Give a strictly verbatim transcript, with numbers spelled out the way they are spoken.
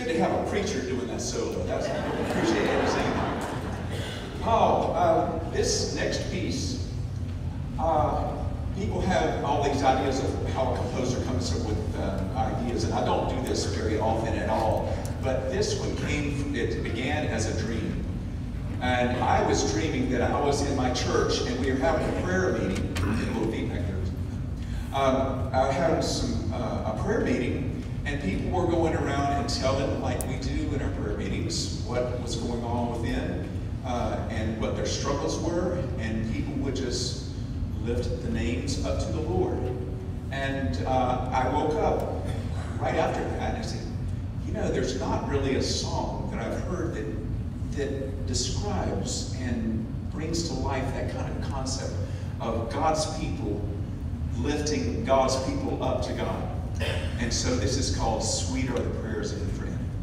good to have a preacher doing that solo. That's, I appreciate everything. Oh, uh, this next piece, uh, people have all these ideas of how a composer comes up with uh, ideas, and I don't do this very often at all, but this one came, from, it began as a dream. And I was dreaming that I was in my church, and we were having a prayer meeting, in Bellevue Heights Church. Um, I had some, uh, a prayer meeting, and people were going around and telling, like we do in our prayer meetings, what was going on within, uh, and what their struggles were, and people would just lift the names up to the Lord. And uh, I woke up right after that, and I said, you know, there's not really a song that I've heard that, that describes and brings to life that kind of concept of God's people lifting God's people up to God. And so this is called Sweet Are the Prayers of a Friend.